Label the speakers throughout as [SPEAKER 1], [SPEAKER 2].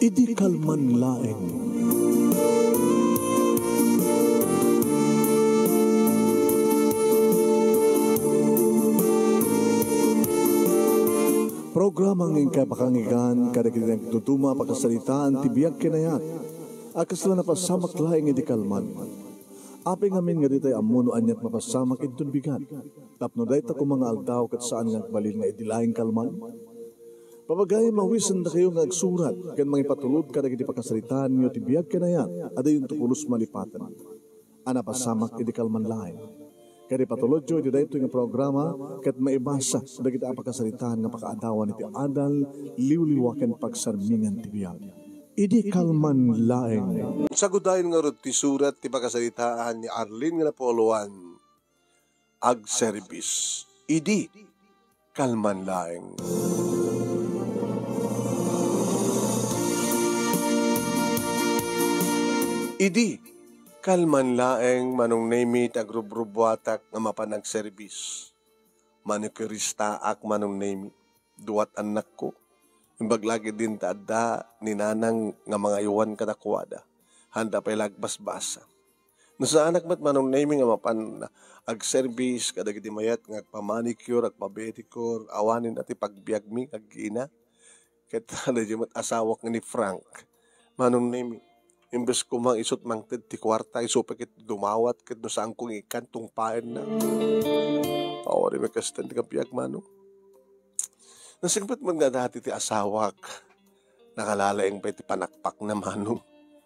[SPEAKER 1] Idi kalman laeng. Programang ingkay pakangigan kada kinang tutuma pakasalitaan tibiyag kinayat. Akas lang napasamak laeng idi kalman. Api ngamin nga ditay amuno anyat mapasamak itun bigat. Tapno dayta ko mga aldaw kat saan nga balil nga idi laeng kalman. Papagay mawisan na kayo nga agsurat kan mga ipatulod kada kiti pakasalitaan nyo tibiyag kinayat. Ada yung tukulos malipatan. Ana pasamak idi kalman laeng. Kaya patulod jo, ito dahito yung programa, kat maibasa, na kita apakasalitaan nga pakaadawan iti adal, liwliwakan pagsarmingan tibiyag. Idi kalman laeng.
[SPEAKER 2] Sagudayin nga rin ti surat ti pakasalitaan ni Arlene nga napoluan, ag service. Idi kalman laeng. Idi kalman laeng manong name it agrubrubuatak nga mapanag-service. Manikirista ak manong name duwat anak ko. Imbaglagi din taada ni nanang nga mga iwan kadakwada. Handa pa'y lagbas-basa. No sa anak mat manong name nga mapanag-service kadagiti mayat nga agpamanicure, agpabedicure, awanin at ipagbiagmi, agina. Kaya na mat asawak ni Frank. Manong name imbes ko mang isot mang ti kwarta, isupakit dumawat, kat no saan kong ikan, tungpain na. Pawari may kastan, di ka piyak manong. Nasigbat man nga dati ti asawak, nakalalaing pa ti panakpak na manong.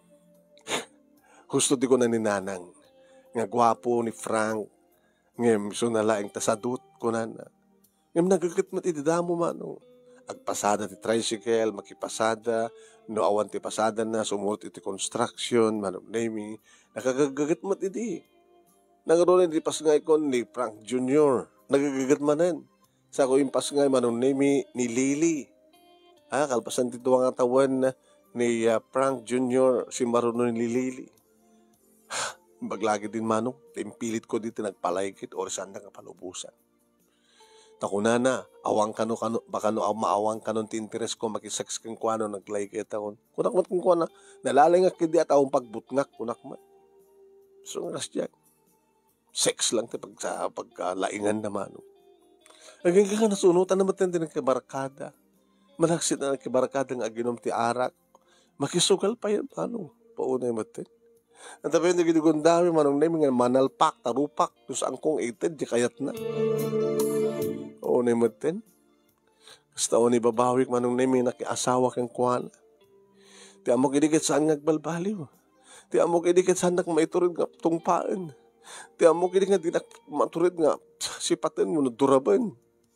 [SPEAKER 2] Gusto di ko na ni nanang, nga gwapo ni Frank, ngem so nalaing tasadut ko na na. Ngem nagagat mat ididamo manong. Agpasada ti tricycle, makipasada, no awan ti pasada na, sumurot iti construction, manong naming, nakagagagat mat iti. Nangaroon iti pasngay ko ni Frank Jr. Nagagagat manan. Sa ako yung pasngay manong naming ni Lily. Kalpasan ti tuwang atawan ni Frank Jr. si marunong ni Lily. Baglagi din manong, impilit ko dito nagpalaykit or saan na kapalubusan. Takuna na, awang kano, baka no maawang kanon ti interes ko, makisaks kang kuano, nag-like ako. Kunak mat kong kuana, nalalay nga kidi at awang pagbutngak, kunak mat. So nga kasya, sex lang ti pagkalaingan naman. Naging ka nasunutan naman din nagkibarakada. Malaksit na nagkibarakada ng aginom ti arak. Makisugal pa yan, paano? Paunay matin. At tapos yung nagigundami, manong name nga manalpak, tarupak, dus ang kong 18, di kayat na. Oo na matin. Basta o ni babawik manong name nakiasawa kang kuwana. Ti amo kidigit saan ngagbalbaliw. Ti amo kidigit saan maiturid nga tungpaan. Ti amo kidigit nga dinak maturid nga sipatan mo duraban.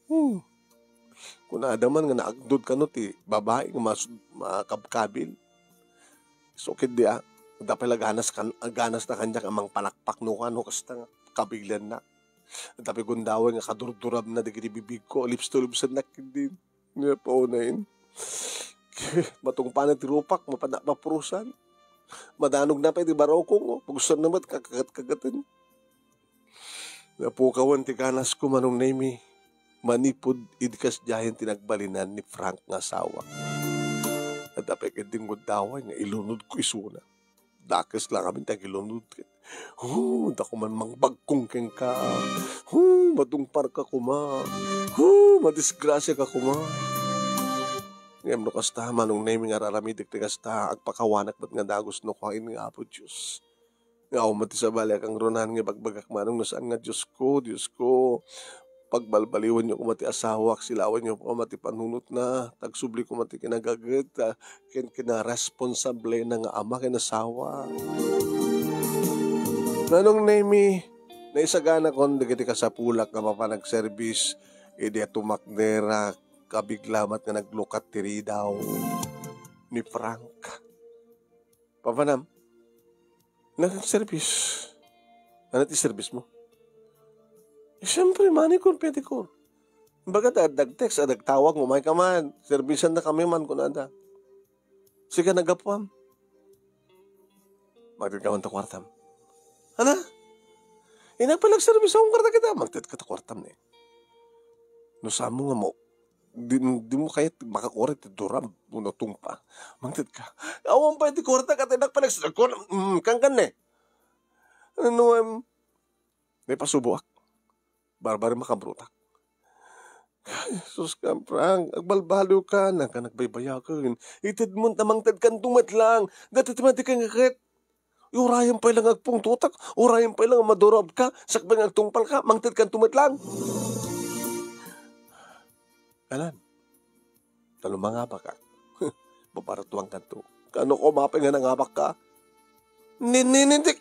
[SPEAKER 2] Kung naadaman nga naagdod ka no ti babae nga makabkabil. So kidya, dapat ganas na kanya amang palakpak no kano kasta nga kabilan na. Tapi gundawan nga kadurdurab na digiti bibig ko, lips to lips na din. Nga po na yun. Matungpa na tirupak, mapurusan. Madanog na pa iti barokong, pagusan naman, kakagat-kagatan. Napukawan ti kanas ko manong name manipod idkas jahin tinagbalinan ni Frank nga asawa. At dapat kading gundawan nga ilunod ko isuna. Dakes lang kami tagilunod. Dako man mangbagkong keng ka. Matungpar ka kuma. Madisgrasya ka kuma. Ngayon no kasta manong naming araramidik ti kasta agpakawanak ba't nga dagos no kain nga apo Diyos. Nga umati sa balik ang runan nga bagbagak manong nasaan nga Diyos ko. Pagbalbaliwan nyo kumati asawak, silawan nyo kumati panunot na, tagsubli kumati kinagagat, kinaresponsable na nga ama kinasawa. Nanong name na isagana kon digiti ka sa pulak nga mapanag-service, idi tumakdera, kabiglamat nga naglukat tiri daw ni Frank. Papanam, nag-service. Ano ti service mo? Siyempre, manikon, pedikon. Baga dagtext, dagtawag mo, may kaman. Servisan na kami man kung nada. Sige, nagapwam. Magdagawin ta kwartam. Ano? Inapalag-service akong kwarta kita. Magdagawin ta kwartam na eh. No, saan mo nga mo? di mo kaya makakurit ti duram uno tungpa. Mangted ka. Awan pa iti kurta ka tinak palag sa kang ne. Ano may pasubuak. Barbari makabrutak. Jesus ka, Frank. Agbalbalo ka. Nang ka nagbaybayaw ka. Itid mo tamang tad kan tumatlang. Dati timati ka ngakit. Urayan pa lang agpong tutak. Urayan pa lang madorob ka. Sakbang agtungpal ka. Mangtad kan tumatlang. Alan. Talo mga baka. Babaratuang ka to. Kano ko mapay nga nangabak ka? Ninindik.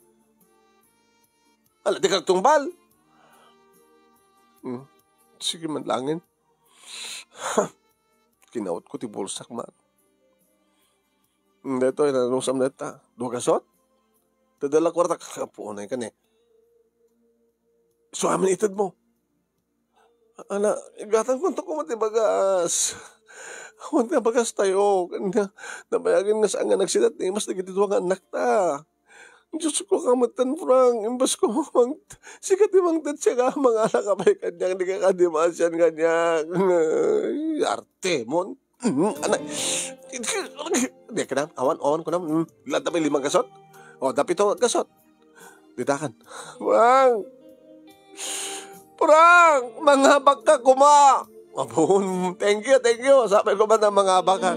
[SPEAKER 2] Ala, di kagtungpal. Sige man langin. Kinaot ko ti bulsak man. Dito, inanusam na ita. Dugasot? Tadala kwarta kakapuunay ka ni. So, amin itad mo. Ala, igatan ko ito kumatibagas. Kumatibagas tayo. Nabayagin nga saan nga nagsidat ni mas nagitidwa nga anak ta. Diyos ko kamatan, Frank. Imbas ko sikat imang tat siya ka. Mga anak kapay kanyang. Di ka kadimasyan kanyang. Arte mo. Anak. Di ka na. Awan ko na. Lahat na may 5 gasot. O, dapat ito gasot. Ditakan. Frank, mga baka kuma. Abon, thank you. Sabi ko ba na mga baka?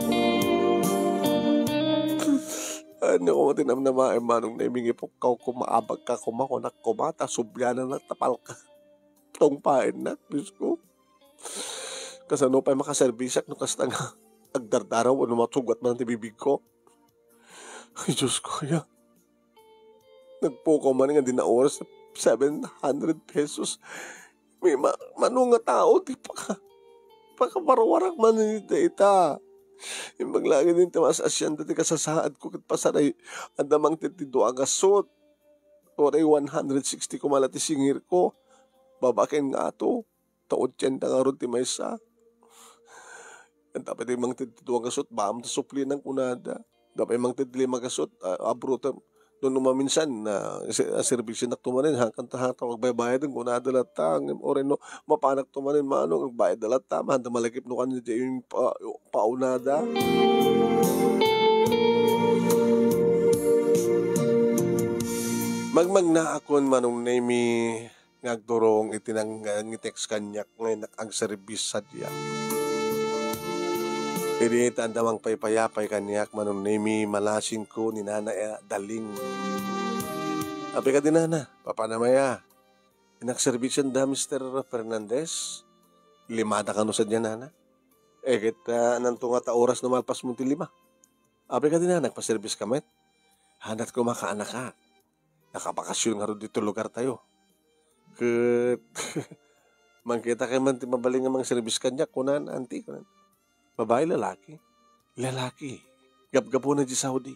[SPEAKER 2] Ano ko tinamnama ay manong naimingi po kaw kumaabag ka kumakunak kumata subyanan na tapal ka. Tong pain na, Diyos ko. Kasano pa makaservisak no kasta nga agdardaraw o matugat man ang tibibig ko. Ay, Diyos ko, ya. Nagpukaw man nga din na oras 700 pesos. May manong nga tao, di pa ka. Pakaparwarak man nito ita. Yung maglagi din tamas asyan dati kasasaad ko kat pasaray ang damang titido agasot. Oray 160 ko malati singir ko. Babakin nga to. Taod 80 nga ron ti maysa. Ang dapat yung mga titido agasot, baam ta supli ng kunada. Dapat yung mga titido agasot, abruta. Doon maminsan na servisyo na tumanin, hanggang tahatang magbaybayad ng kunada latang. Oray no, mapanak tumanin manong, agbayad na latang, mahanda malagip no kanina yung paunada. Magmagna akon manong nemi ngagdurong itinang ngitex kanyak ngayon ang servis sadya. Iri tandamang paypayapay kanyak manong nemi malasin ko ni nana daling. Api ka din nana, papanamaya. Inakservisyon da Mr. Fernandez. 5 ka no sadya nana. Kita nantunga ta oras na malpas mo ti 5. Api ka din nana, nagpaservis kamet. Hanat ko makaanak ka. Nakabakasyon nga rin dito lugar tayo. Mangkita kayo man ti mabaling nga mga servis kanyak kunan, anti kunan. Babae, lalaki. Lalaki. Gab-gabo na di Saudi.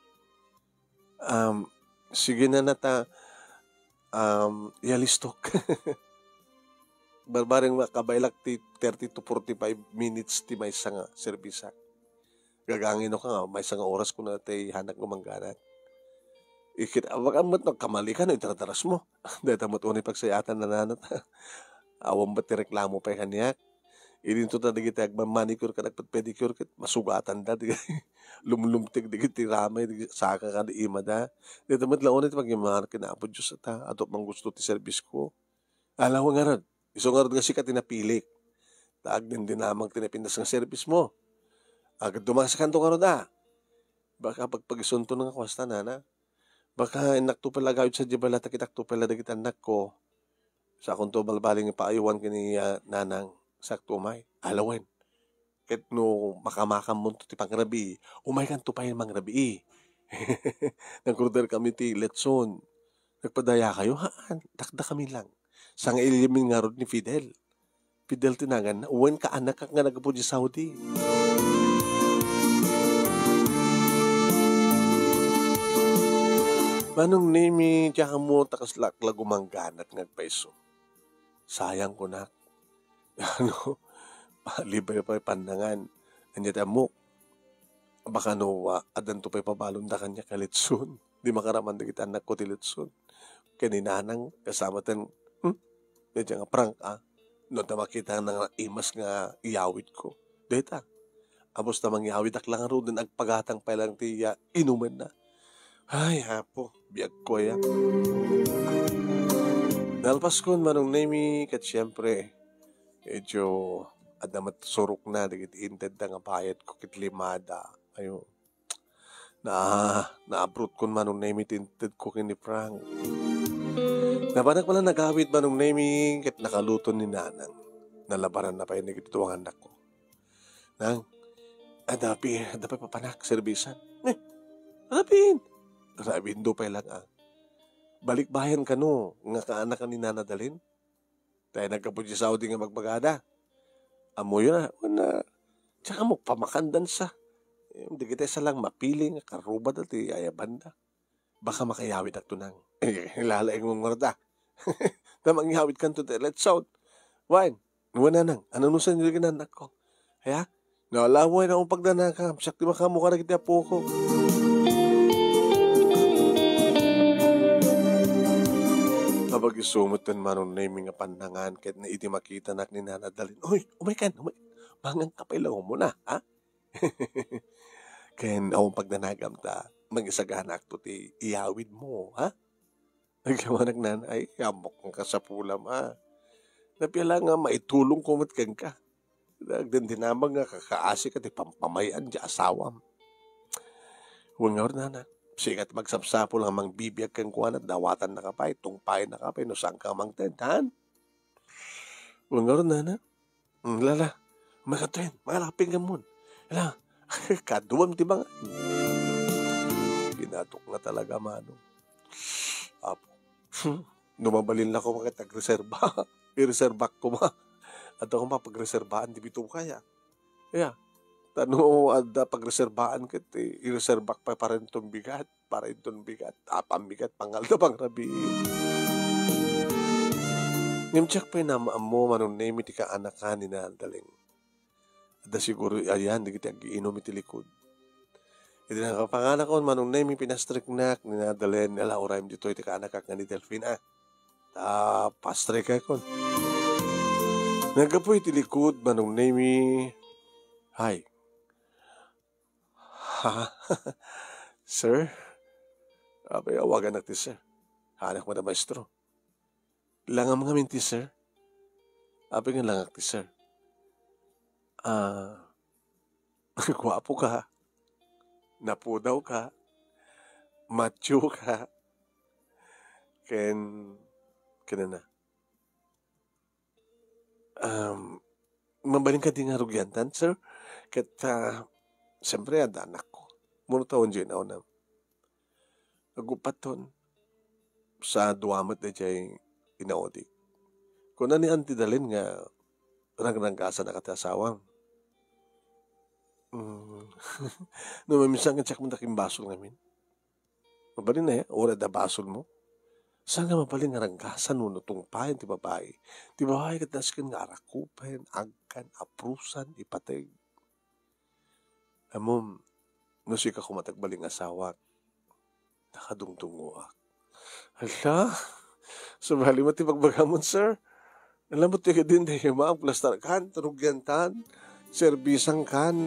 [SPEAKER 2] Sige na nata yalistok. Barbaring makabailak ti 30 to 45 minutes ti may nga servisa. Gagangin ka nga, may nga oras ko na ti hanak gumangganan. Baka mo't nagkamali ka na itarataras mo. Dahil mo't unay pagsayatan na nanat. Awang ba't ti reklamo pa kanyak. Ininto na digit agmamanicure ka nagpad-pedicure kit masugatan da lumlumtig digit ti ramay saka ka di ima da. Dito mo't laon iti pag-imahan kinapod Diyos at ato mang gusto ti service ko. Alaw nga rin. Iso nga rin nga siya tinapilik. Taag din namang tinapindas ng service mo. Agad dumang sa kanto nga rin da. Baka pagpag-isunto ng kwasta na. Baka inakto pala gawid sa jibala takitakto pala dagit anak ko. Sa akong to balbaling paayuan kini nanang sakto may alawin. Ket no makamakam mo ti pangrabi, umay kan tupayin mangrabi. Nagkurder kami ti letson. Nagpadaya kayo haan, dakda kami lang. Sang ilimin nga ron ni Fidel. Fidel tinagan, uwan ka anak ka nga nagapod di Saudi. Manong nemi tiyak mo takas lagumangganat ngagpaiso. Sayang ko na. Ano, palibay pa pandangan. Anya mo, baka no, adan to pa'y pabalon da kanya kalitsun. Di makaraman da kita anak ko tilitsun. Kaninanang kasama tan, medyo nga prank No na makita nga imas nga iyawit ko. Deta, amos namang iyawit ak lang aro din agpagatang pa lang tiya inuman na. Ay, hapo, biyag ko ya. Nalpas ko manong nemi kat siyempre, medyo adamat surok na, digit inted na nga bayad ko kit limada. Ayun, na-abroad ko manong nemi tinted ko kini Frank. Nabanak pala nagawit manong nemi kit nakaluto ni nanang. Nalabaran na pa yun ito ang anak ko. Nang, adapi papanak, servisan. Adapin! Rabin do pa lang balik bayan ka no, nga kaanak ka ni nanadalin. Dahil nagkapudya sa Saudi nga magbagada. Amo yun na, tsaka mo pamakandan sa. Hindi kita sa lang mapiling, karuba dati, ayabanda. Baka makayawit at tunang. Lalaing mong marada. Tamang ihawit ka to, let's out. Wine, wala nang, anunusan nyo yung anak ko. Kaya, nalaway na akong pagdanakam, sakti makamukha na kita po ko. Kapag isumutan manong naming nga pandangan kahit na iti makita nak ni nanadalin. Uy, umaykan. Mangang kapailaw mo na, ha? Kaya akong pagdanagam ta, mag-isaganak to ti iyawid mo, ha? Nagkawanak nanay, yamok ka sa pulam, ha? Napila nga maitulong kumot kang ka. Nagdan dinamang nga kakaasi ka ti pampamayan di asawam. Huwag nga na. Sigat magsapsapo lang mang bibiyag kang kuwan at dawatan na kapay, tungpay na kapay, no saan ka mang tentan. Huwag nga rin na. Lala, magkatuin, makalaping ka mun. Lala, kaduwam ti ba nga? Ginatok na talaga mano. Apo, numabalin na ko makitag-reserba. I-reservak ko ba? At ako mapag-reserbaan, di bito kaya. Kaya, tano ada pagreserbaan ket i-reserbak pa rin itong bigat para itong bigat apang bigat pangal na pang rabi ngimtsak pa na mo manong name iti ka anak ka ni nadaling ada siguro ayan di kita giinom iti likod iti nakapanganak ko manong name pinastrik nak ni nadalen ala oraim dito iti ka anak ka ni Delphine pastrik ko nagapo iti likod manong name hi. Ha? Sir? Abay, awagan natin, sir. Hanak mo na maestro. Langam nga minti, sir. Abay nga langak ti, sir. Gwapo ka. Napudaw ka. Macho ka. Kena na. Mabaling ka din nga rugyantan, sir. Siyempre, ada anak ko. Muna taon dyan ako na. Nagupat ton. Sa duwamat na dyan inaodi. Kung na ni antidalin nga, rangrangkasa na katasawang. Namamisan nga tsak mo taking basol ngamin. Mabalin na ora da basol mo. Saan nga mabalin nga rangkasan mo tungpayan ti babae. Ti babae kataskan nga arakupen, agkan, aprusan, ipatay. Amom, nasi ka kumatagbaling asawa, nakadungtungo ak. Hala, sabali mo ti pagbagamon, sir. Alam mo ti ka din dahil maang plastar kan, tarugyantan, serbisang kan.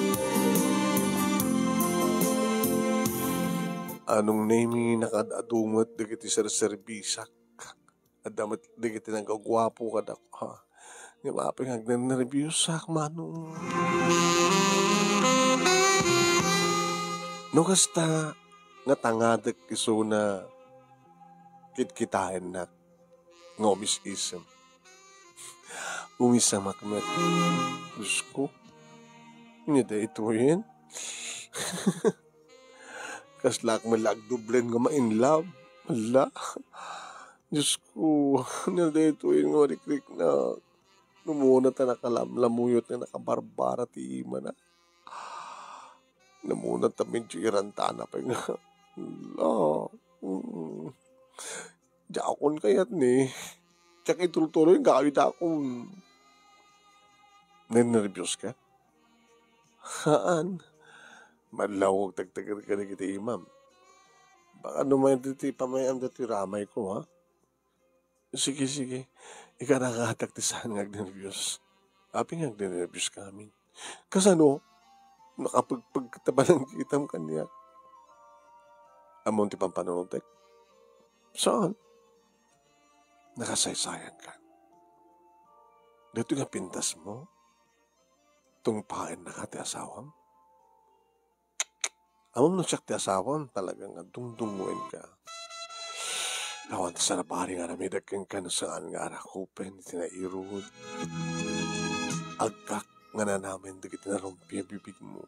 [SPEAKER 2] Anong name nakadadumot di kiti serbisak. Adamat di kiti nagagwapo ka na ha. Nga maping hagnan na review sak manong. No kasta nga tangadak iso na kitkitain na ngomis isem. Umisa makamat. Diyos ko. Hindi da ito yun. Kaslak malag dublen nga ma-in love. Ala. Diyos ko. Hindi da ito yun nga rikrik na numuna ta nakalamlamuyot na nakabarbara ti ima na. Namuna ta medyo irantana pa nga. Ala. Jakon kayat ni. Tsak ituloy yung gawit akong. Nervyos ka? Haan? Malawag tagtagal ka na kita imam. Baka naman diti pamayam dati ramay ko ha? Sige. ika nakahatak ti saan nga agnervyos. Api nga agnervyos kami. Kasano, nakapagpagkataba ng kitam kanya. Amon ti pampanonotek. Saan? Nakasaysayan ka. Dito nga pintas mo, tungpain na ka ti asawam. Amon na siya ti asawam, talagang dungdunguin ka. Lawan ti sarapari nga namidag kang kanusaan nga arakupen, tinairod. Agkak nga na namin, di kita narumpi ang bibig mo.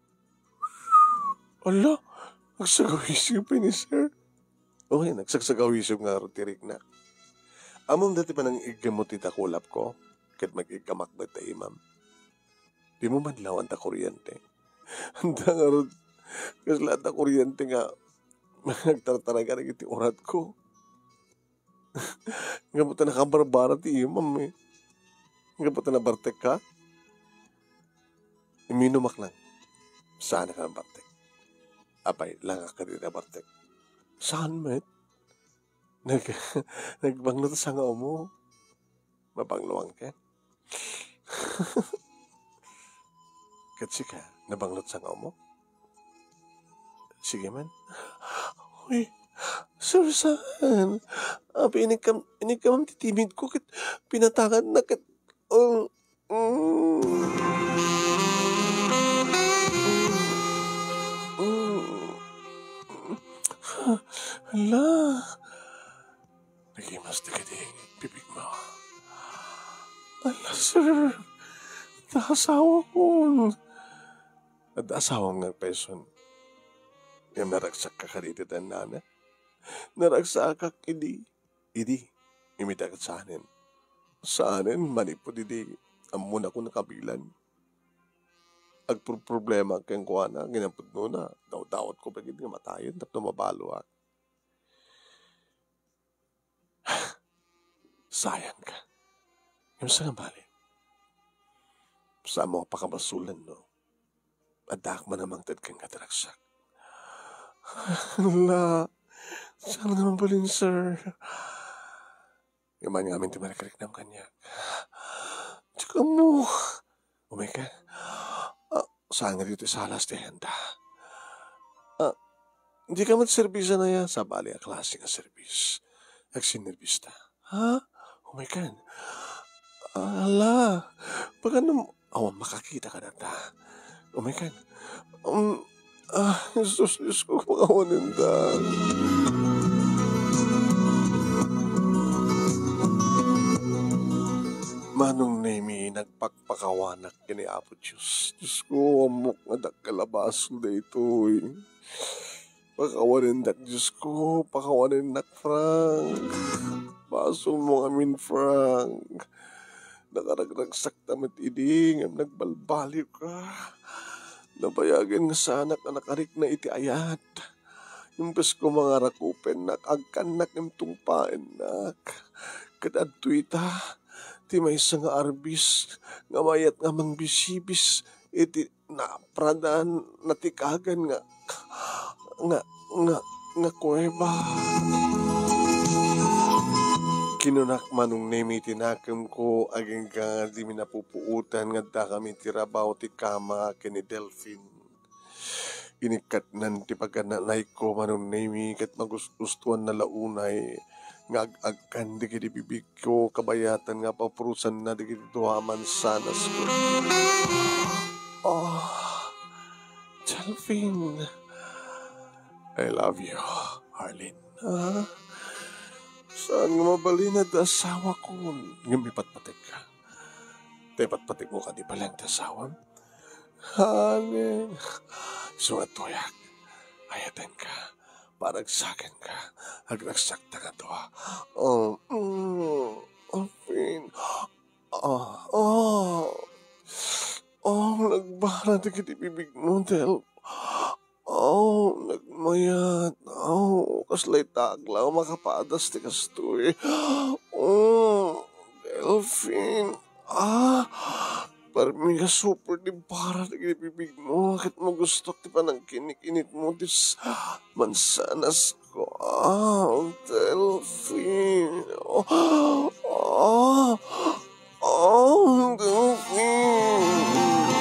[SPEAKER 2] Ala, nagsagawisip ni sir. Okay, nagsagawisip nga rotirik na. Among dati pa nang igamot ita kulap ko, kat mag-igamak ba tayo, ma'am? Di mo madlawan ta kuryente. Handa nga ron, kasi lahat na kuryente nga, nagtartara ka na iti urat ko. Nga po ta nakabarbara ti iyo, ma'am eh. Nga po ta nabartek ka? Iminumak lang. Saan ka nabartek? Apay, lang ka rin nabartek. Saan, met? Nagbanglot sa nga mo. Mabangluwang ka. Katsi ka, nabanglot sa nga mo? Sige man. Uy, sir, saan? Abi, inig ka titimid ko. Kit pinatakan na kat... Hala. Nagimas di kating bibig mo. Ala, sir. Nakasawa ko. At asawa nga peson. Yung naragsak ka karito tan nana. Naragsak ka idi. Imitagat sa anin. Sa anin, manipod idi. Amun ako nakabilan. Agproblema kang kuha na. Ginampod mo na. Daw-dawat ko bagid nga matayin. Tapos mabalo ako. Sayang ka. Yung sa nga bali. Sa mo pakabasulan, no? Adak man namang tad kang kataragsak. Hala. Sana naman balin, sir. Yung man nga amin timarikarik ng kanya. Tsaka mo. Umay ka. Saan nga dito sa alas di handa? Hindi ka mag-servisa na yan. Sa bali, klase nga service. Agsinervista. Ha? Oh my God. Ala. Baka makakita ka na ta. Oh my God. Diyos ko, makawanin ta. Manong nemi, nagpakpakawanak kini Apo Diyos. Diyos ko, amok nga dakalabaso na ito eh. Pakawanin dak Diyos ko, pakawanin dak Frank. Baso mo amin Frank. Nakaragraksak tamit iding, nagbalbali ka. Nabayagan nga sa anak na nakarik na iti ayat. Yung bes ko mga rakupen, nakagkanak yung tungpain nak. Kadadtuita, ti may isa nga arbis, nga mayat nga mang bisibis, iti napradan, natikagan nga kuweba. Kinunak manong nemi tinakam ko, aging ka di minapupuutan, nga da kami tirabaw ti kama kini Delphine. Inikat nan ti pagkananay ko manong nemi, kat magustuhan na launay, nga agkan di kiti bibig ko, kabayatan nga paprusan na di kiti tuhaman sanas ko. Oh, Delphine, I love you, Arlene. Ha? Saan nga mabalin na asawa ko? Nga may patpatik ka. Tay patpatik mo ka di palang asawa? Hanin. So at tuyak, ayatan ka. Paragsakan ka. Agragsakta ka to. Alvin. Nagbara na kiti bibig mo, Del. Nagmayat. Kaslay taglaw, makapadas ti kastoy. Delphine. Parang nga super di para na kinipibig mo. Bakit mo gusto ti panang kinik-init mo dis mansanas ko. Delphine. Delphine.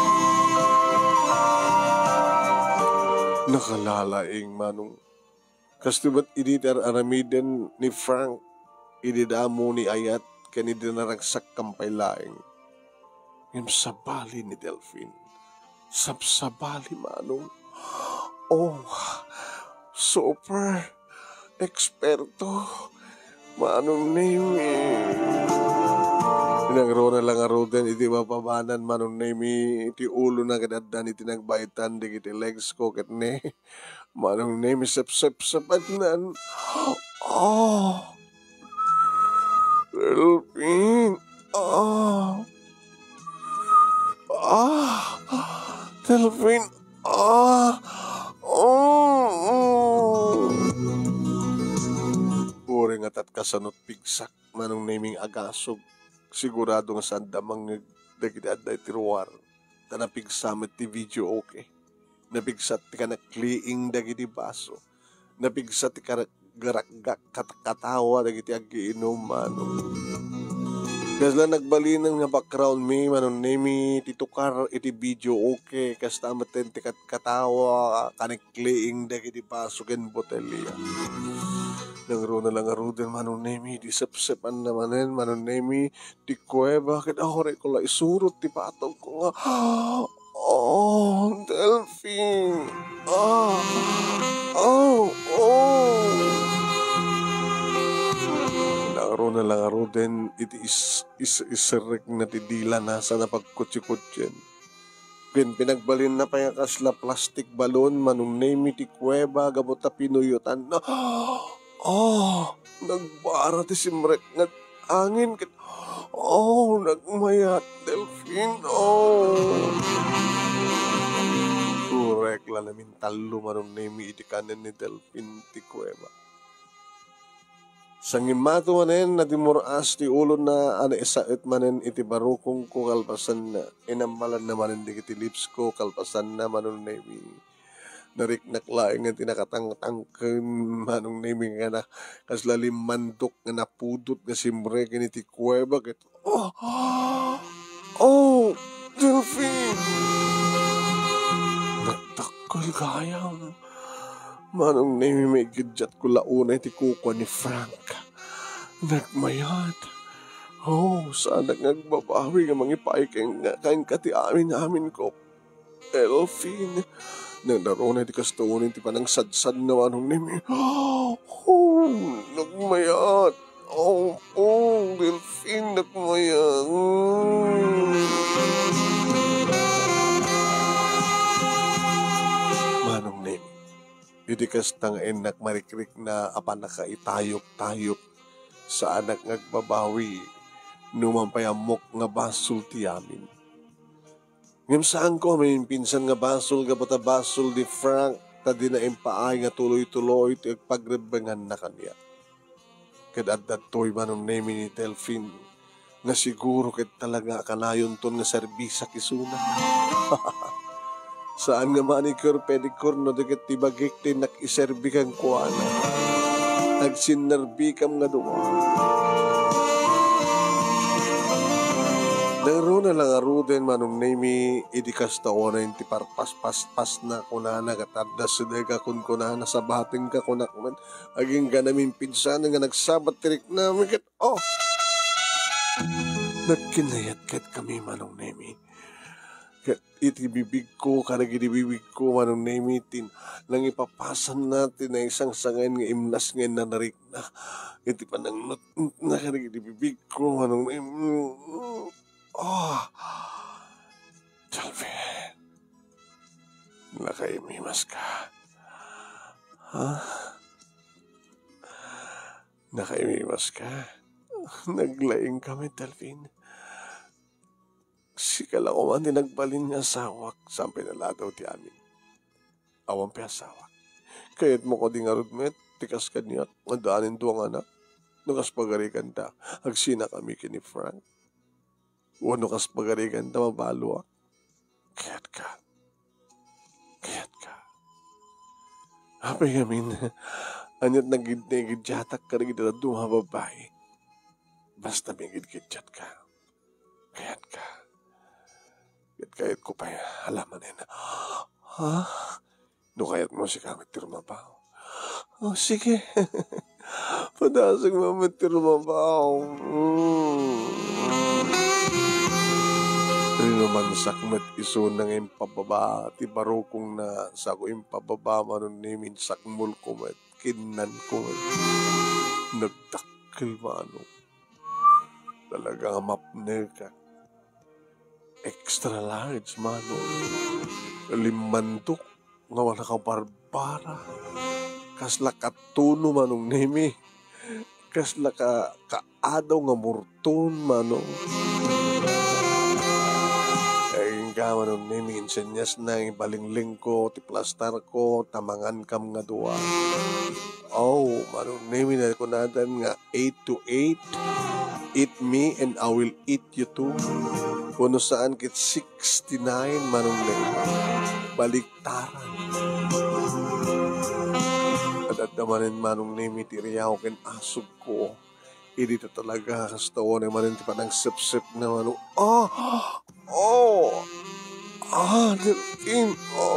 [SPEAKER 2] Nakalalaing manong. Kastubat iditar aramiden ni Frank. Ididamo ni Ayat kanida naragsak kampay laing. Ngem sabali ni Delphine. Sabsabali manong. Oh, super eksperto. Manong name. Inangro na lang arudan iti mapabanan manong name iti ulo na kadadan iti nagbaitan di iti legs ko ket ne. Manong name sep-sep-sepat nan. Oh, Delphine. Delphine. Uring at kasanot pigsak manong naming agasog. Sigurado nga saan damang dagiti adday tiruar. Tanapigsamet ti video okay. Napigsat ti kanakliing dagiti baso. Napigsat ti garakgak katawa dagiti agiinom manong. Kasla nagbalinang nga background mi manong nami titukar iti video okay. Kasta maten ti katawa kanakliing dagiti baso ken botelya. Nangro na lang aruden manong nemi di sepsepan namanen manong nemi di kuweba ket ahore ko la isurot ti patog ko nga. Oh, Delphine. Nangro na lang aruden iti isirek na ti dila na sa napagkutsi-kutsyen. Pinagbalin na pa yung kasla plastic balon manong nemi ti kuweba gabot ta pinuyutan na. Nagbara ti simrek nga angin. Nagmayat, Delphine. Urek la namin talo manong nemi iti kanen ni Delphine ti kuweba. Sangimato manen na timuras ti ulo na ana isaet manen iti barukong ko kalpasan na. Inamalan na manen di iti lips ko kalpasan na manong nemi. Nariknak laing nga tinakatang-tangken manong naming nga na kaslalim mandok nga napudot nga simre kiniti kuweba ket Delphine. Nagtakol gayam manong naming may gidyat ko launa iti kukwa ni Frank. Nagmayat. Sana ngagbabawi nga mangipay kain kati amin ko. Delphine. Nagdaro na di kastunin ti panang sadsad na manong nemi. Nagmayat. Delphine, nagmayat. Manong nemi. Iti kastang enak marikrik na apan nakaitayok-tayok sa anak ngagbabawi numampayamok nga basul ti amin. Ngam saan ko may pinsan nga basol gabata basol di Frank ta di na impaay nga tuloy-tuloy ti agpagrebengan na kanya. Kadadad to'y manong nemi ni Delphine nga siguro ket talaga kanayon ton nga serbisa kisuna. Saan nga manicure pedicure no diket tibagik din nakiserbi kang kuana. Nagsinerbi kam nga duwa. Nangro na lang aruden manong nemi idikas taon na inti parpas-pas na kunana katanda sidega kun kunana sa bating ka kunakman aging ganamin pinsan nga nagsabat tirik namin ket nagkinayat ket kami manong nemi ket iti bibig ko kanag iti bibig ko manong nemi tin nang ipapasan natin na isang sangain nga imnas nga nanarik na iti panang na kanag iti bibig ko manong nemi. Delphine, nakaimimas ka. Nakaimimas ka. Naglaing kami, Delphine. Sikala ko man din nagbalin nga sawak sampai naladaw ti amin. Awang piasawak. Kayat mo ko di nga rudmet, tikas ka niya, madaanin duwang anak. Nukas pagarikan ta, agsina kami kini Frank. Wano kas pagarigan ta mabalo. Kayat ka. Apay gamin. Anyat nagidjatak ka rin ito duha babae. Basta may gidjatak ka. Kayat ka. Kayat ko pa halaman na. Ha? No kayat mo si kamit tirumabaw. Oh, sige. Padasag mamit tirumabaw. Naman sakmet iso nang impababa ti barukong na sa ko impababa manon nimin sakmul ko met kinan ko met nagdakkel mano talaga mapner ka extra large mano limandok nga wala ka barbara kasla katuno manong nimi kasla ka kaadaw nga murton manong ka manong nimi insenyas na ibalingling ko, tiplastar ko, tamangan kam nga duwa. Oh, manong nimi na ko nadan nga 8 to 8. Eat me and I will eat you too. Kuno saan kit 69 manong nimi. Baliktaran. At damanin manong nimi tiriyaw ken asog ko. Hindi ta talaga kastawa na manin ti panang sip-sip na manong. Delfin.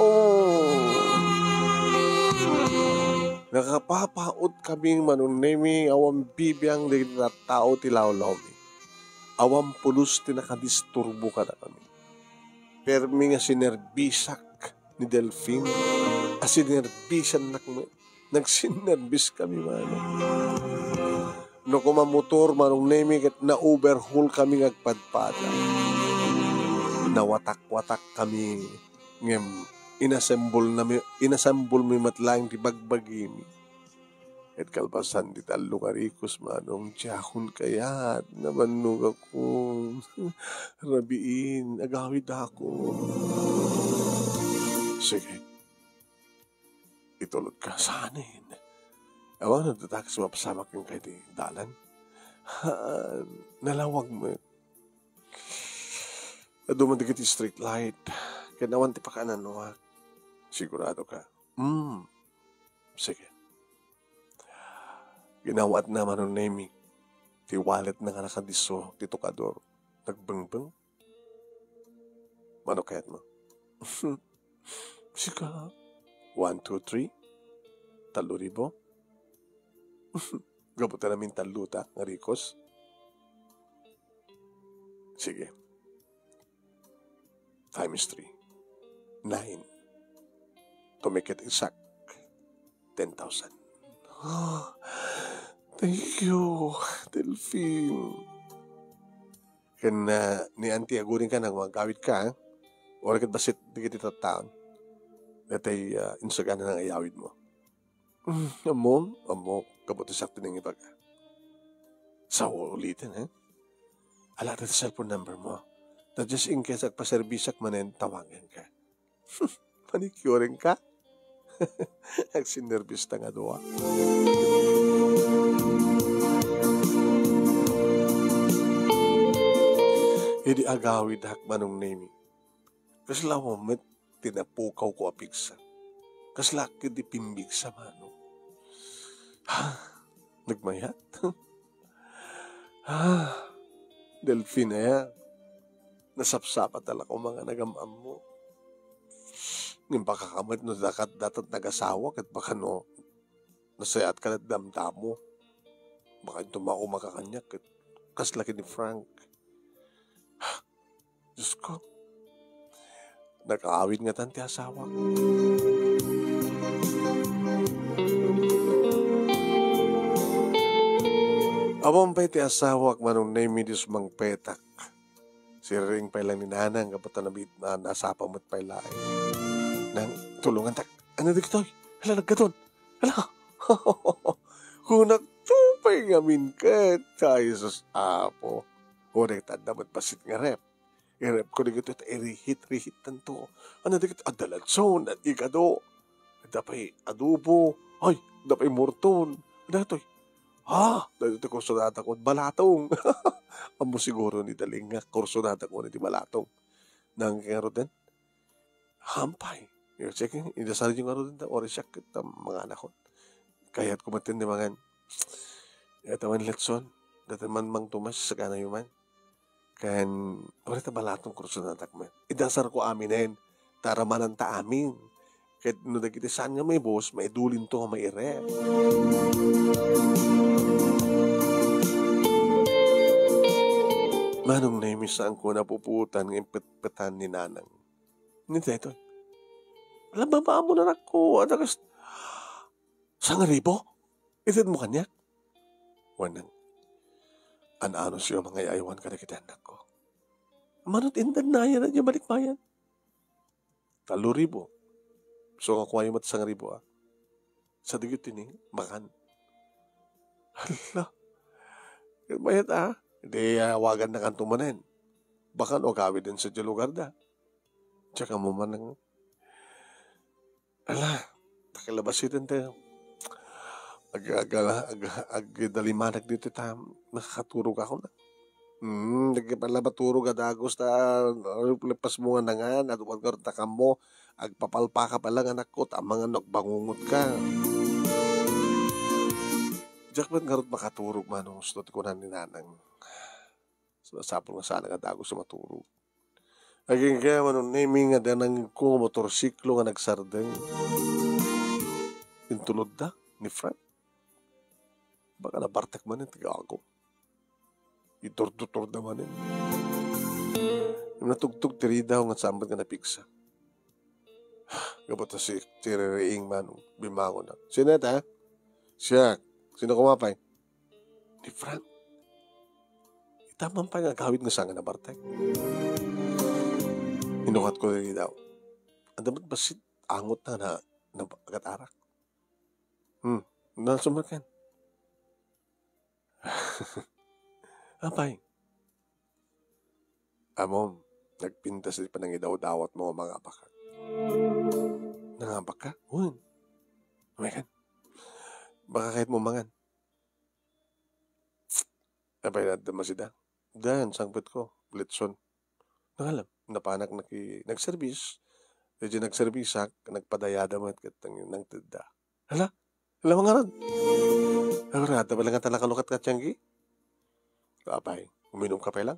[SPEAKER 2] Nakapapaot kaming manunemi awang bibiyang di na tao ti lawlaw mi. Awang pulos ti nakadisturbo ka na kami. Permi nga sinerbisak ni Delfin. Sinerbisan na kami. Nagsinerbis kami manong. No kumamotor manong nemi ket na overhaul kami ngagpadpada. Nawatak-watak kami ngem inassemble mi matlang ti bagbagi mi. Et kalpasan di talo karikos manong tiyahon kayat nabannog ako. Rabiin, agawid ako. Sige. Itulog ka sanin. Awan na tatak sa mapasamak yung kay di dalan. Nalawag mo. Dumandig iti street light. Kanawan ti pakanan no ha. Sigurado ka. Sige. Ginawat naman ng nemi. Ti wallet na nga nakadiso. Ti tokador. Nagbangbang. Mano kayat mo? Sika. 1, 2, 3. 3,000. Gabutan namin taluta. Nga rikos. Sige. Times 3. 9. To make it exact, 10,000. Thank you, Delfin. Kan ni Auntie agurin ka nang magawid ka, or kat basit di kita taon. Datay insugan na ng ayawid mo. Amo, kabuti sakto ng ibag. Sa ulitin, ha? Ala na cellphone number mo. Na just in case agpaserbisak manen, tawangan ka. Manicuring ka? Agsinervis na nga doa. Hindi agawid hakmanong nemi. Kasla mo met tinapukaw ko apigsa. Kasla di pimbig sa mano. Nagmayat? Delfin na yan. Nasapsapa talaga ko mga nagamam mo. Ngayon baka kamat no datat nag-asawa kat baka no nasayat ka na damdam mo. Baka tumako makakanyak kat kaslaki ni Frank. Diyos ko. Nag-aawid nga tanti asawa. Awang pa'y ti asawa manong nemi Diyos mang petak. Siring pa lang ni nanang kapag na nasapa mo't pa ilay. Nang tulungan tak. Ano dito? Hala nagkaton. Hala. Kung nagtupay ngamin ka. Tayo sus apo. Huwag tanda mo't pasit nga rep. I-rep ko dito irihit-rihit tanto. Ano dito? Adalatson at ikado. Dapay adobo. Ay, dapay morton. Ano dito? Dito kursunata ko. Balatong. Amo siguro ni daling nga kursunata ko ni balatong. Nang karo din. Hampay. You're checking. Indasal yung aro din. Ori siya kita mga anak ko. Kaya't kumatin di mangan. Yatawan letson. Dati man mang tumas sa kana yuman. Kan, wala ta balatong kurso na takman. Idasar ko aminin. Taramanan ta amin. Kahit no dagiti saan nga may boss, may dulin to nga may ire. Manong naimisaan ko napuputan ng petpetan ni nanang. Nito ito. Alam ba mo na ako? Adagas, sang ribo? Itid mo kanya? Wanang, ano siya mga ayawan ka na kita anak ko. Manot indan na yan na niya balikbayan. 3,000. So, kakuha yung sang ribo Sa digit ini, makan. Hala. Bayat Hindi, wagan na kang tumanin. Bakan o gawin din sa lugar da. Tsaka mo man ng... Ala, takilabasin tayo. Agdalimanag dito nakakaturog ako na. Nagpalabaturog adagos lipas mo nga nangan, at huwag ka mo, agpapalpa ka pa lang anak ko, tamang bangungot ka. Diyak ba't nga rin makaturog manong slot ko na ni nanang. So, sapol nga sana nga dagos sa maturog. Aging kaya manong naming nga danang kung motorsiklo nga nagsardeng. Intulod na ni Frank. Baka nabartak man tiga ako. Itor-tutor naman Yung natugtog tiri daw nga sambat nga napiksa. Gabot na si Tiririing manong bimango na. Sino ito Siya. Sino kumapay? Ni Frank. Itamang pa nga gawid nga sanga na bartek. Inukat ko rin daw. Ang dapat basit angot na agad-arak. Nasumrakan. Apay. Amom, nagpintas di pa nang idaw-dawat mo mga baka. Nangabak ka? Uwan. Umayan. Baka kahit mo mangan. Apay na damasida. Dan, sangpit ko. Litson. Nangalam. Napanak nagservis. Medyo nagservisak. Nagpadayada mo at katang nang tidda. Hala? Hala mga ron. Ako rata pala nga talakalukat ka tiyanggi. Apay, uminom ka pa lang.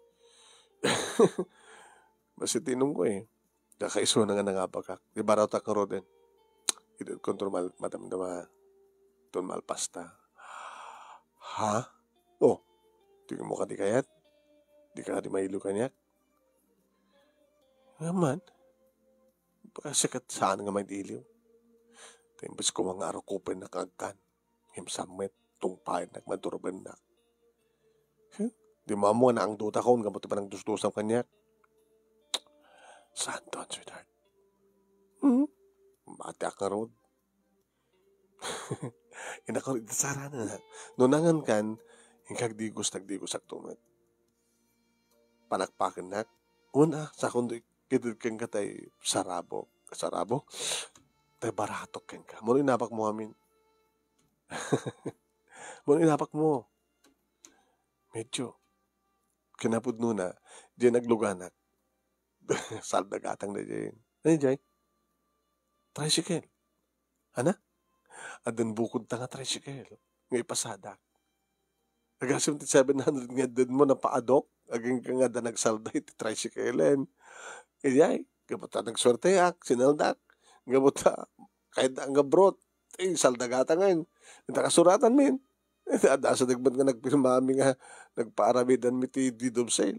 [SPEAKER 2] Basta tinong ko Kakaiso na nga nangabakak. Di ba raw takaro din? Ito kontrol matamdama. Ito malpasta. Ha? Oh, tingin mo ka di kayat? Di ka di mailo kanyak? Naman. Baka sikat saan nga may diliw. Timbas ko mga arakupan na kagkan. Himsamit, tungpain, nagmaduraban na. Di mo na ang duta ko, gamot pa ng dus-dusang kanyak. Saan doon, sweetheart? Mati ka road. Inako, sara na. Nunangan kan, hingkag digos aktumat. Panakpakin na. Una, sa kundi, kitid kang katay sarabo. Sarabo? Tay baratok kang ka. Muna inapak mo amin. Muna inapak mo. Medyo. Kinapod nuna, diyan nagluganak. Saldagatang na diyan. Ano diyan? Tricycle. Ana? Adan bukod ta nga tricycle. Ngay pasada. Aga 7,700 nga din mo na paadok. Aging ka nga da nagsalda iti tricycle. Iyay, gabota nagsorteak, sinaldak. Gabota, kahit ang gabrot. Saldagata ngayon. Nakasuratan min. Adasa nagbat nga nagpirmami nga nagpaaramidan mi ti deed of sale.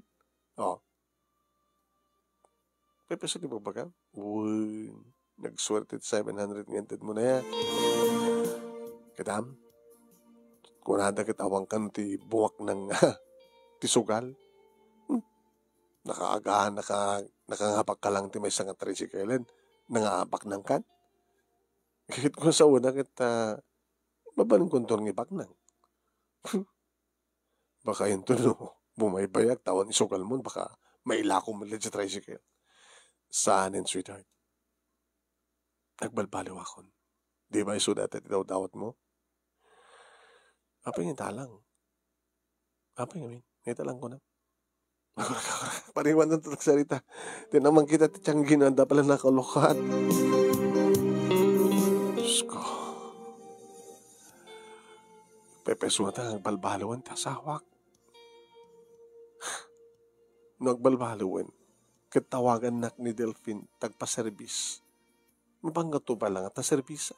[SPEAKER 2] Pepeso di ba baga? Uy, nagsuwerte 700 nganted mo na yan. Kadam, kung nada kitawang kan ti buwak ng ti sugal. Nakaagahan, nakangapak ka lang ti may isang tricycle. Nangapak ng kan. Kahit ko sa una kita babaling kontor ng ibak nang. Baka yun to no, bumaybayag, tawan isugal mo, baka mailako mo sa tricycle. Saanin, sweetheart? Nagbalbaliw akon. Di ba iso dati daw-dawat mo? Apa yung talang? Apa yung talang ko na? Pariwan ng salita. Tinamang kita tiyanggin, anda pala nakalokat. Diyos ko. Pepeso na tayo agbalbalawan ti asawak. No agbalbalawan, katawagan nak ni Delphine tagpaservis. Mabangga to ba lang at servisa?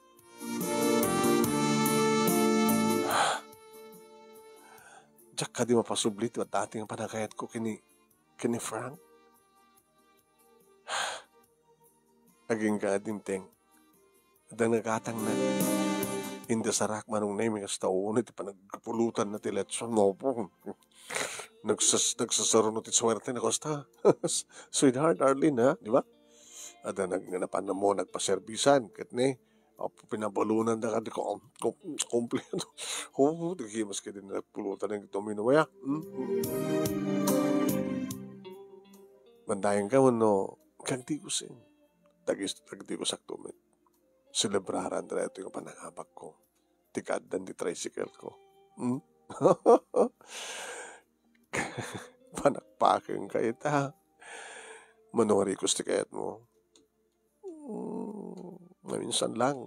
[SPEAKER 2] Diyak ka di mapasublit at ating panagayat ko kini Frank. Aging ka adinteng. Adang nagatang na. Hindi sarak manong naming as taon iti panagpulutan na tiletson mo po. Nagsasaro no ti swerte na kosta. Sweetheart, Arlene, ha? Di ba? Ada nagnanapan na mo, nagpaservisan. Kat ni, pinabalunan na ka di ko, kompleto. Di mas ka din nagpulutan ng ito minuwaya. Bandayan ka mo, no, kang tigusin. Tagtigos aktumit. Celebraran na ito yung panangabak ko. Tikadan di tricycle ko. Panakpakin ka ita. Manori ko stikayat mo. Minsan lang.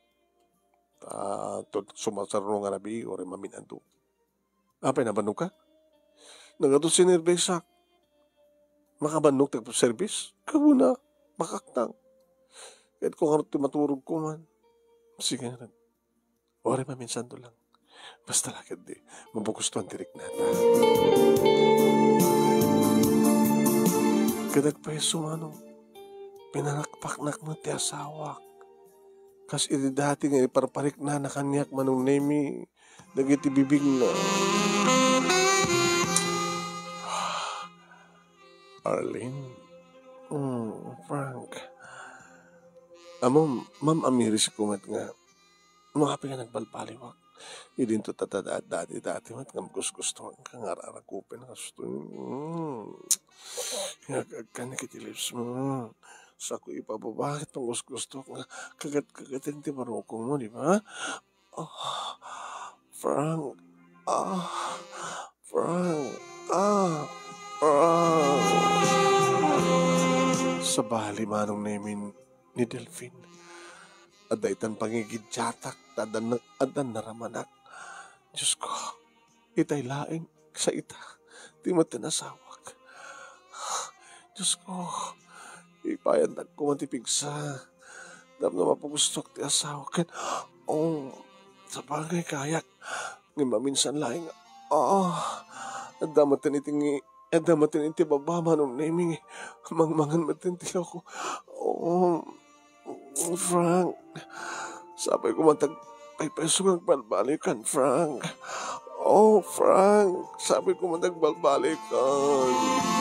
[SPEAKER 2] Sumasarong nga nabi o rin maminando. Apay nabanong ka? Nagato sinirbesak. Makabanong tagpa-service? Kabuna. Makaktang. Kahit kung ano maturog ko man. Sige nga rin. O rin maminsan to lang. Basta lakad di. Mabugustuhan tirik nata. Kadagpeso ano. Pinanakpak-nak mo ti asawak. Kas iti dati nga iparparik na nakanyak manong nemi. Nagiti bibig na. Arlene. Frank. Amo, Ma'am Amiris kumat nga. Makapi nga nagbalpaliwak. Idin to dati mat nga gusto ka nga rarakupin nga gusto. Nga nakitilips mo. Sa ako ipababakit ang gusto nga kagat-kagatin ti marukong mo, di ba? Frank. Frank. Sa bali manong namin ni Delphine. Adaytan pangigidyatak, adan naramanak. Diyos ko, itay laing sa ita, di mo tinasawag. Diyos ko, ipayan ko matipig sa dam na mapagustok ti asawag. Sa bagay kayak, ni maminsan laing, adamatin iti babama nung naming, mangmangan matinti ako. Frank, sabay ko matag ay peso kang balbalikan, Frank. Frank, sabi ko matag balbalikan.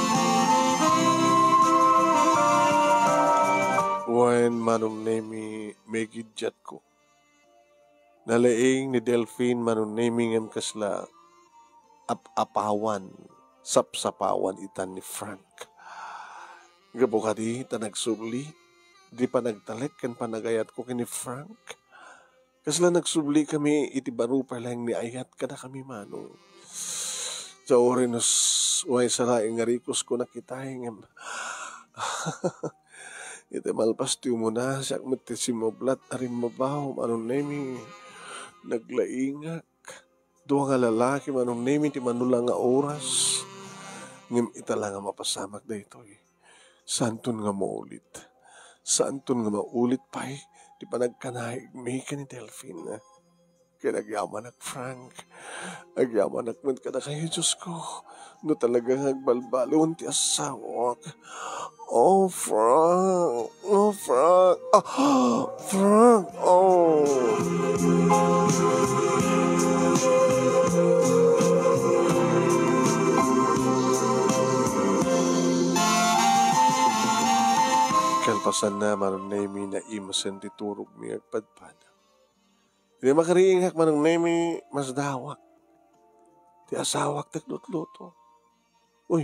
[SPEAKER 2] When manong nemi megidjat ko, nalaing ni Delphine manong nemi ngam kasla apawan, sapsapawan itan ni Frank. Gabo ka di, nagsubli. Di pa nagtalek kan panagayat ko kini Frank. Kasla nagsubli kami iti baro pa lang ni ayat kada kami manong. Sa orinos way salaing ngarikos ko nakitahing iti malpas ti umuna siyak mati simoblat arin mabaw manong nemi naglaingak. Dua nga lalaki manong nemi ti manulang nga oras. Ngim itala nga mapasamak da ito Santun nga maulit. Santun nga maulit pa'y di pa nagkanahig may ka ni Delphine. Kaya nagyamanak Frank. Nagyamanak man ka na kayo Diyos ko. No talagang nagbalbalon ti asawak. Frank. Frank. Frank. Kalpasan na manong nemi na imasan ti turog mi agpadpada. Hindi makariingak manong nemi mas dawak. Ti asawak taglutluto. Uy,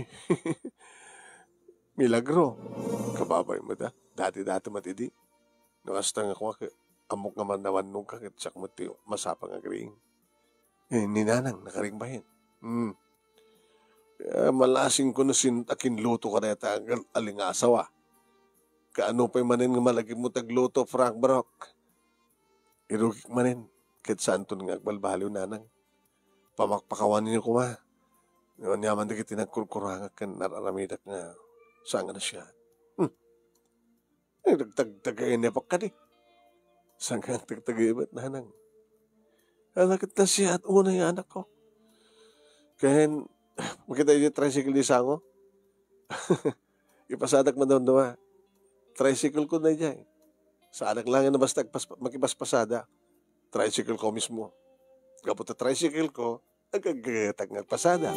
[SPEAKER 2] milagro. Kababay mo da. Dati-dati matidi. Nakastang ako amok nga manawan nung kakit sak mo ti masapang agriing. Ninanang nakaring bahin. Malasing ko na sintakin luto ka na yata alingasawa. Kaano pa'y manin nga malagi mo tagluto, Frank Brock. Irugik manin, kahit saan to nga agbalbaliw nanang. pamakpakawan ninyo kuma. Ngayon yaman di kiti nagkurkurangak kan nararamidak nga saan na siya. Nagtagtagayin niya pa ka di. Saan ka nagtagtagayin na nang. Alakit na siya at una yung anak ko. Kaya makita yung tricycle di sango. Ipasadak mo daw nawa. Tricycle ko na dyan. Sa anak lang na basta makipaspasada. Tricycle ko mismo. Kapot na tricycle ko, nagkagagatag nagpasada.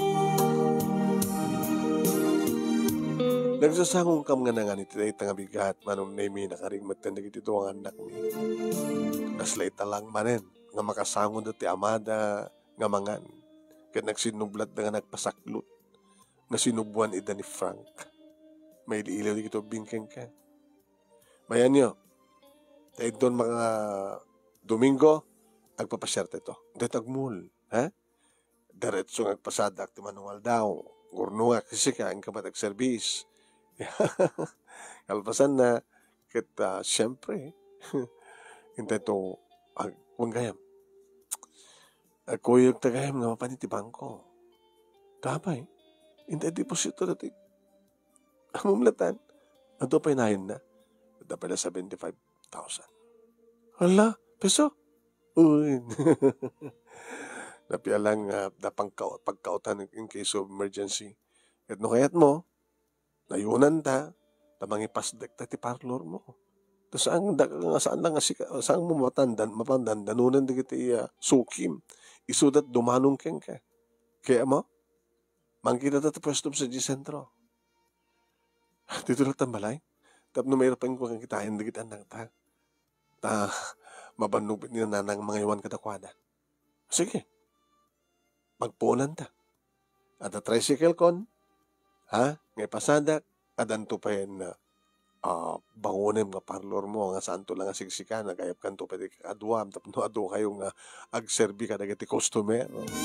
[SPEAKER 2] Nagsasangong kam nga na nga nito ay tangabigat manong nemi nakaring matanda ito ang anak mi. Naslay talang manen nga makasangon dati amada nga mangan. Kaya nagsinublat na nga nagpasaklot. Nga sinubuan ida ni Frank. May liilaw dito bingkeng ka. Mayan nyo. Dahil doon mga Domingo, agpapasyerte ito. Dahil agmul. Ha? Diretso agpasadak ti manual daw. Gurno nga kasi ka ang kamatag service. Kalpasan na kita siyempre hindi ito agwanggayam ako yung tagayam nga mapaniti bangko tapay hindi deposito dati ang mumlatan ito pa inahin na dapat na 75,000 hala peso uy napialang pagkautan in case of emergency at no kayat mo nayunan ta, tamang ipasdek ta ti parlor mo. Tapos saan lang saan mo mapandan, danunan di kiti sukim. Isudat dumanong keng ka. Kaya mo, mangkita ta pwesto sa G-Centro. Dito lang tambalay. Tapos mayroon pa yung kung kitain di kita nang ta. Mabanupit nila nanang mga iwan katakwada. Sige, magpunan ta. At a tricycle kon, ha? Ngay pasadak, adanto pa yan na bangunin nga parlor mo, nga saan to lang siksikan, nagayap kan to pwede kakaduam, tapno adu kayo nga agserbi ka nagati customer.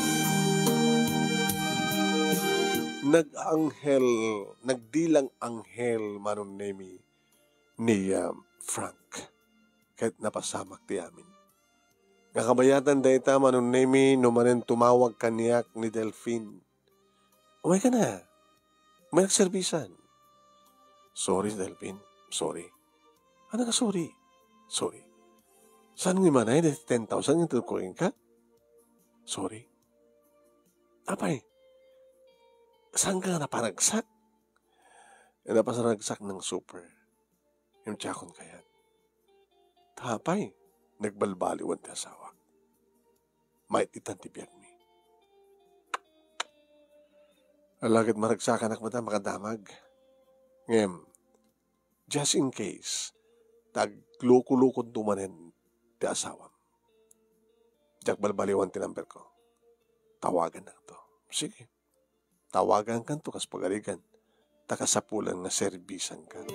[SPEAKER 2] Nagdilang anghel manon nemi ni Frank, kahit napasamak ti amin. Nga kabayatan dayta manon nemi, numanen tumawag kaniyak ni Delphine. Umay ka na. May nagservisan. Sorry, Delphine. Sorry. Ano ka sorry? Sorry. Saan nga manay? 10,000 yung tukurin ka? Sorry. Apay, saan ka naparagsak? Napasaragsak ng super. Yung tiyakon kaya. Tapay, nagbalbaliwan ti asawa. May itan ti biyak mi. Alagad maragsakan ak mata makadamag. Ngem, just in case, tagloko-lokon tumanen ti asawam. Jak balbaliwan ti number ko. Tawagan na to. Sige. Tawagan kan to kas pagaligan. Takasapulan na serbisan ka.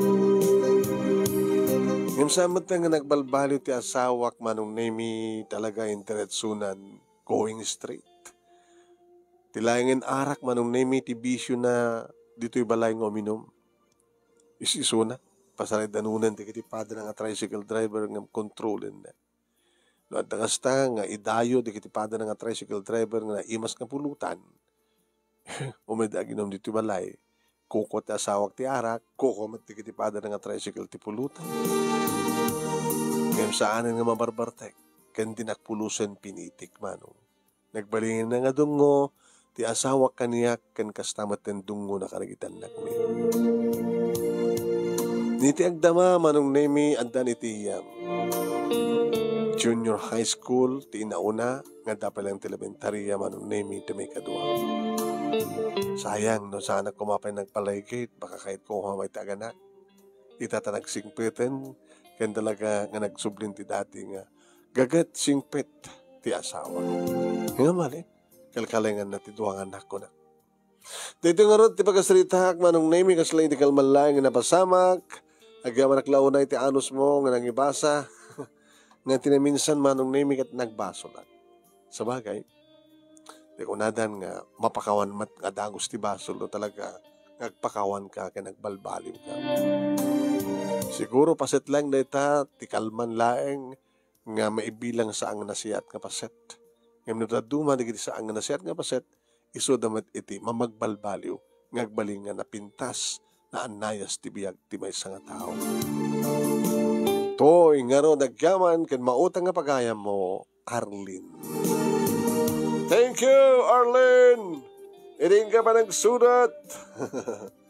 [SPEAKER 2] Ngem samat nga nagbalbaliw ti asawak manong nemi talaga interetsunan going straight. Tilayangin arak manong nemi ti bisyo na dito'y balay ng uminom. Isiso na. Pasaray danunan ti kiti padre nga tricycle driver nga kontrolin na. No at nakasta nga idayo di kiti padre nga tricycle driver nga imas nga pulutan. Umeda ginom dito'y balay. Kuko ti asawak ti arak. Kuko mat ti kiti padre nga tricycle ti pulutan. Ngayon saanan nga mabarbartek. Ken dinakpulusan pinitik manong. Nagbalingin na nga dungo. Ti asawa kaniyak ken kastamat ten dungo na karagitan nakmi. Niti agdama manong nemi addan iti junior high school ti inauna nga dapat lang ti elementarya manong nemi ti may kadua. Sayang no sana kumapay nagpalaygit baka kahit ko may taganak. Itatanag singpeten ken talaga nga nagsublin ti dati nga gagat singpet ti asawa. Nga mali. Kalkalengan na ti duwang anak ko na. Dito nga ron, ti pagkasalitahak manong nemi kasla hindi kalmalay nga napasamak, agyaman naklaunay ti anus mo nga nangibasa, nga tinaminsan manong nemi kat nagbaso lang. Sa bagay, di ko nadan nga mapakawan mat nga dagos ti basol no talaga nagpakawan ka kaya nagbalbaliw ka. Siguro paset lang na ita, ti kalman laeng nga maibilang sa ang nasiyat nga paset. Ngayon na duma digiti sa ang naset nga paset, iso damat iti mamagbalbaliw, ngagbaling nga napintas na anayas ti biyag ti maysa nga tao. Toy ngaro nagyaman ken mautang nga pagayam mo, Arlene. Thank you, Arlene! Iring ka pa nagsulat.